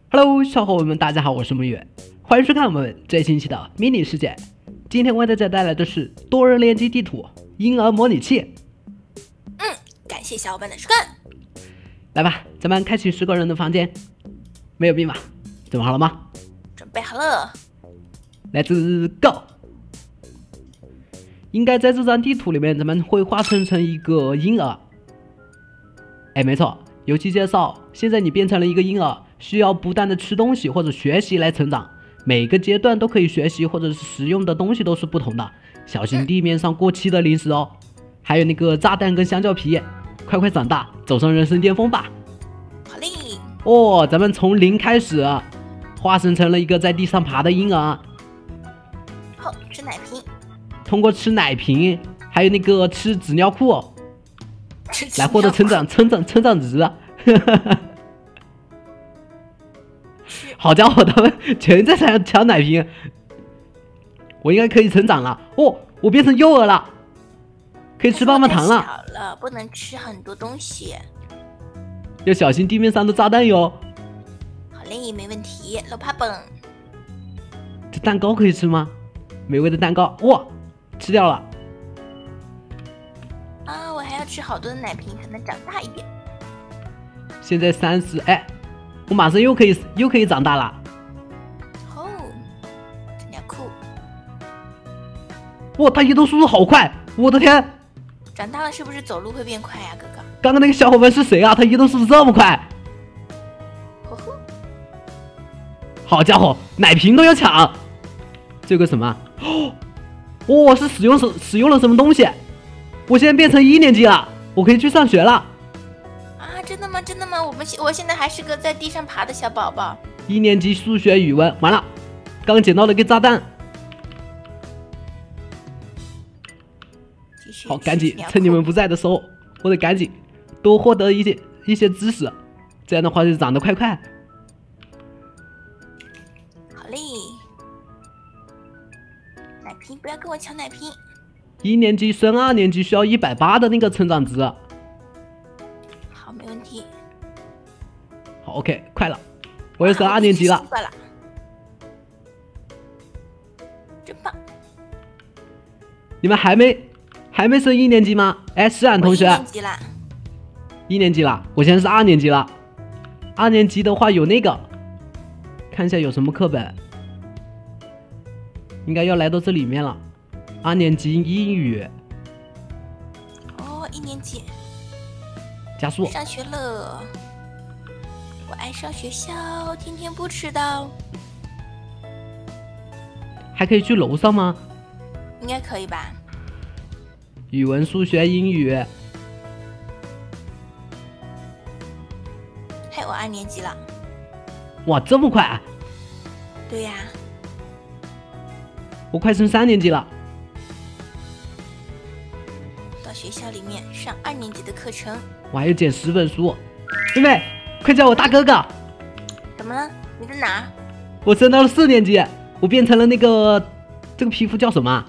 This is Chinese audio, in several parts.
Hello，小伙伴们，大家好，我是梦远，欢迎收看我们最新期的迷你世界。今天为大家带来的是多人联机地图婴儿模拟器。 感谢小伙伴的收看。 来吧，咱们开启10个人的房间，没有病吧？准备好了吗？ 准备好了。 Let's go。应该在这张地图里面，咱们会化身成一个婴儿。哎，没错，游戏介绍，现在你变成了一个婴儿，需要不断的吃东西或者学习来成长。每个阶段都可以学习或者是食用的东西都是不同的，小心地面上过期的零食哦。还有那个炸弹跟香蕉皮，快快长大，走上人生巅峰吧！ 好嘞。 哦，咱们从0开始，化身成了一个在地上爬的婴儿。 好，吃奶瓶。 通过吃奶瓶，还有那个吃纸尿裤，来获得成长值。好家伙，他们全在抢奶瓶，我应该可以成长了。哦，我变成幼儿了，可以吃棒棒糖了。 小了，不能吃很多东西， 要小心地面上的炸弹哟。 好嘞，没问题。老怕本， 这蛋糕可以吃吗？美味的蛋糕，哇，吃掉了。 啊，我还要吃好多的奶瓶才能长大一点。 现在30，哎，我马上又可以长大了。 哦，纸尿裤。 哇，它移动速度好快，我的天！ 长大了是不是走路会变快呀，哥哥？ 刚刚那个小伙伴是谁啊？他移动速度这么快！ 呵呵。 好家伙，奶瓶都要抢！这个什么？哦，是使用了什么东西？我现在变成1年级了，我可以去上学了。 啊，真的吗？真的吗？我现在还是个在地上爬的小宝宝。 1年级数学语文，完了，刚捡到了个炸弹。好，赶紧趁你们不在的时候，我得赶紧多获得一些知识，这样的话就长得快。 好嘞。奶瓶，不要跟我抢奶瓶。 1年级升2年级需要180的那个成长值。 好，没问题。 好 ，OK， 快了，我又升2年级了。 真棒！ 你们还没升1年级吗？哎，诗冉同学。 1年级啦。 1年级了，我现在是2年级了。2年级的话有那个，看一下有什么课本，应该要来到这里面了。2年级英语。 哦，1年级。 加速。 上学了，我爱上学校，天天不迟到。 还可以去楼上吗？ 应该可以吧。 语文、数学、英语。 嘿，我2年级了。 哇，这么快啊！ 对呀。 我快升3年级了。 到学校里面上2年级的课程。 我还要捡10本书。妹妹，快叫我大哥哥！ 怎么了？你在哪？ 我升到了4年级，我变成了那个这个皮肤叫什么？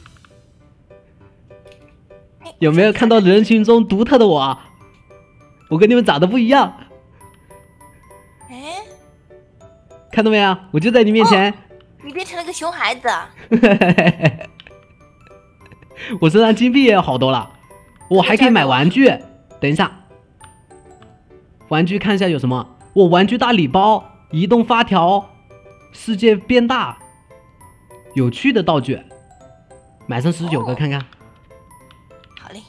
有没有看到人群中独特的我？我跟你们长得不一样。 哎， 看到没有？我就在你面前。 哦，你变成了个熊孩子。 我身上金币也有好多了，我还可以买玩具。等一下，玩具看一下有什么？我玩具大礼包，移动发条，世界变大，有趣的道具，买上19个看看。 好嘞。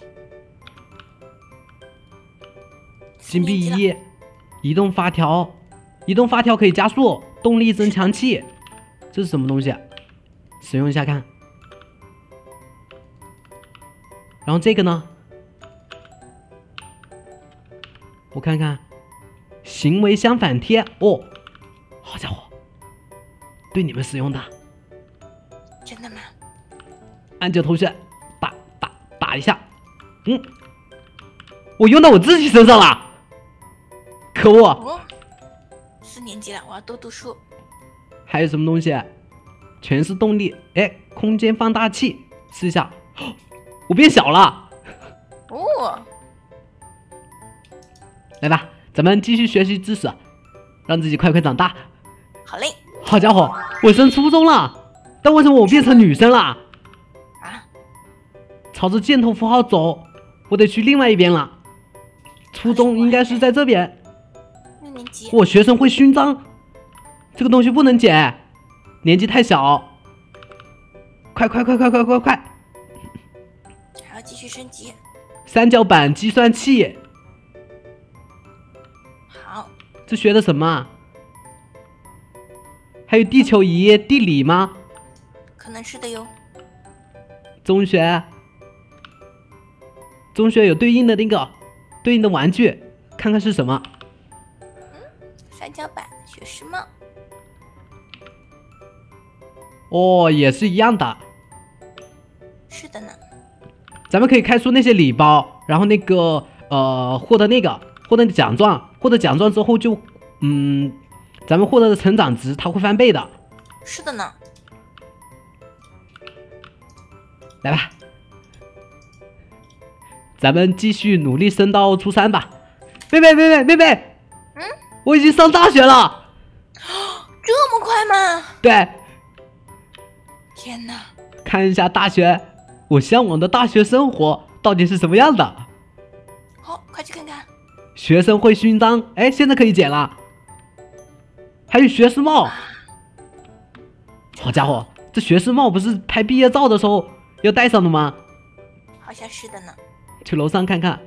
金币1，移动发条，移动发条可以加速，动力增强器，这是什么东西？使用一下看。然后这个呢？我看看，行为相反贴。哦，好家伙，对你们使用的。 真的吗？ 安九同学，打一下。我用到我自己身上了，可恶！ 哦，4年级了，我要多读书。 还有什么东西？全是动力。哎，空间放大器，试一下。我变小了。 哦。 来吧，咱们继续学习知识。 让自己快快长大。 好嘞。 好家伙，我升初中了，但为什么我变成女生了？ 啊？ 朝着箭头符号走，我得去另外一边了。初中应该是在这边。 6年级。 我学生会勋章，这个东西不能捡，年纪太小。快！还要继续升级。 三角板计算器。 好。 这学的什么啊？还有地球仪、地理吗？ 可能是的哟。 中学有对应的对应的玩具，看看是什么。 三角板、学士帽。 哦，也是一样的。 是的呢。 咱们可以开出那些礼包，然后获得奖状，获得奖状之后就咱们获得的成长值它会翻倍的。 是的呢。 来吧，咱们继续努力升到初3吧。妹妹，我已经上大学了。 这么快吗？ 对。 天哪！ 看一下大学，我向往的大学生活到底是什么样的？ 好，快去看看。 学生会勋章，哎，现在可以捡了。还有学士帽。好家伙，这学士帽不是拍毕业照的时候要戴上的吗？ 好像是的呢。 去楼上看看。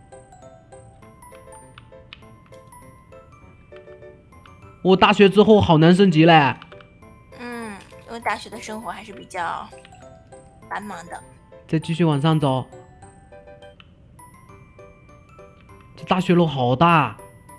我大学之后好难升级嘞。 因为大学的生活还是比较繁忙的。 再继续往上走。这大学楼好大。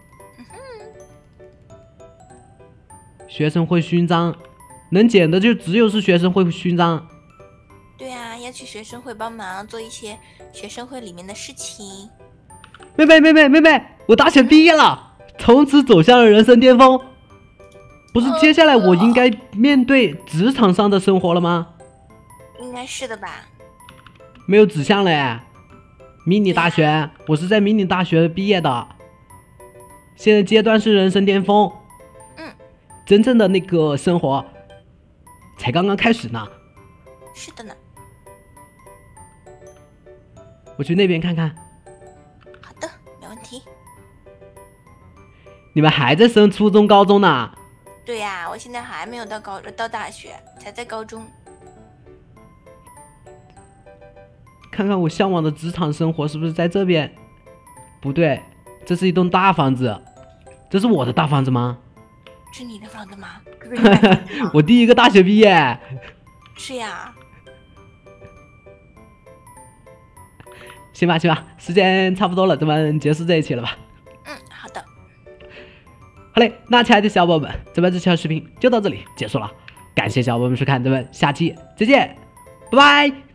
学生会勋章，能捡的就只有是学生会勋章。 对啊，要去学生会帮忙做一些学生会里面的事情。 妹妹，我大学毕业了，从此走向了人生巅峰。不是接下来我应该面对职场上的生活了吗？ 应该是的吧。 没有指向了耶。迷你大学，我是在迷你大学毕业的。现在阶段是人生巅峰。真正的那个生活才刚刚开始呢。 是的呢。 我去那边看看。 好的，没问题。 你们还在升初中、高中呢？ 对呀，我现在还没有到大学，才在高中。 看看我向往的职场生活是不是在这边？不对，这是一栋大房子。这是我的大房子吗？ 是你的房子吗？哥哥你买房子吗？ 我第一个大学毕业。 是呀。 行吧，时间差不多了，咱们结束这一期了吧？ 好的。 好嘞，那亲爱的小宝宝们，咱们这条视频就到这里结束了，感谢小宝宝们收看，咱们下期再见，拜拜。